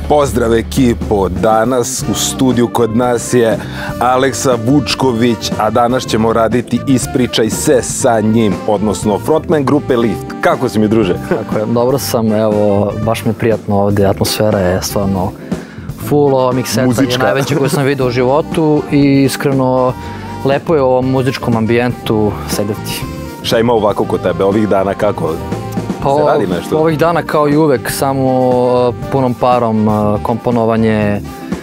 Pozdrav ekipo, danas u studiju kod nas je Aleksa Vučković, a danas ćemo raditi Ispričaj se sa njim, odnosno frontman grupe Lift. Kako si mi, druže? Tako je, dobro sam, evo, baš mi je prijatno ovdje, atmosfera je stvarno full, ova mikseta je najveća koju sam vidio u životu i iskreno lepo je u ovom muzičkom ambijentu sedeti. Šta ima ovako kod tebe ovih dana, kako? Se radi nešto? Ovih dana kao i uvek, samo punom parom, komponovanje,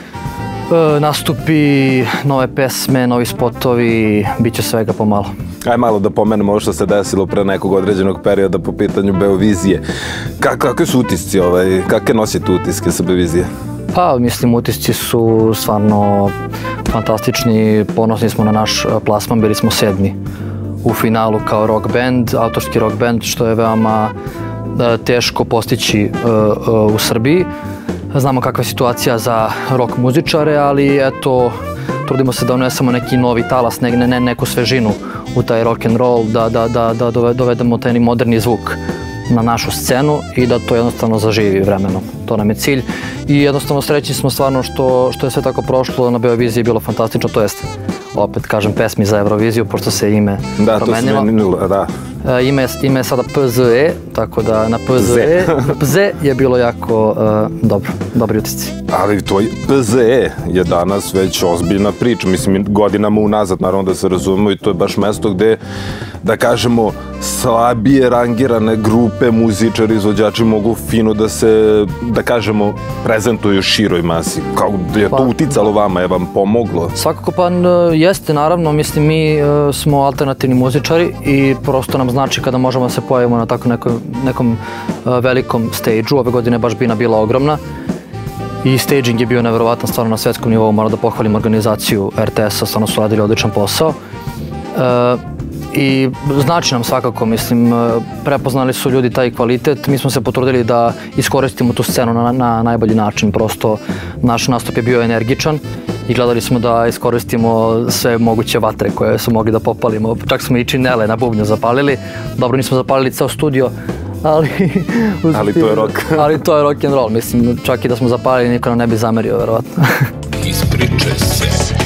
nastupi, nove pesme, novi spotovi, bit će svega pomalo. Aj malo da pomenemo ovo što se desilo pre nekog određenog perioda po pitanju Beovizije. Kakve su utisci, kakve nosite utiske sa Beovizije? Pa, mislim, utisci su stvarno fantastični, ponosni smo na naš plasman, bili smo 7. u finalu kao rock band, autorski rock band, što je veoma teško postići u Srbiji. Znamo kakva je situacija za rock muzičare, ali eto, trudimo se da unesemo neki novi talas, neku svežinu u taj rock and roll, da dovedemo taj moderni zvuk na našu scenu i da to jednostavno zaživi vremenom. To nam je cilj i jednostavno srećni smo stvarno što je sve tako prošlo, na Beoviziji je bilo fantastično, to jest, opet kažem, pesmi za Euroviziju, pošto se ime promenilo. Da, to se menilo, da. Ime je sada PZE, tako da na PZE je bilo jako dobri utisci. Ali tvoj PZE je danas već ozbiljna priča, mislim, godinama unazad, naravno da se razumemo, i to je baš mesto gde, da kažemo, slabije rangirane grupe, muzičari, izvođači mogu fino da se, da kažemo, prezentuju široj masi. Kako je to uticalo vama, je vam pomoglo? Svakako pa jeste, naravno, mislim, mi smo alternativni muzičari i prosto nam znači kada možemo da se pojavimo na tako nekom velikom stage-u. Ove godine baš Bina bila ogromna i staging je bio neverovatan stvarno na svetskom nivou. Moram da pohvalim organizaciju RTS-a, stvarno su radili odličan posao. I znači nam svakako, mislim, prepoznali su ljudi taj kvalitet. Mi smo se potrudili da iskoristimo tu scenu na najbolji način. Prosto naš nastup je bio energičan i gledali smo da iskoristimo sve moguće vatre koje su mogli da popalimo. Čak smo i činele na bubnju zapalili. Dobro, nismo zapalili ceo studio, ali to je rock. Ali to je rock and roll, mislim, čak i da smo zapalili niko nam ne bi zamerio, verovatno. Ispričaj se.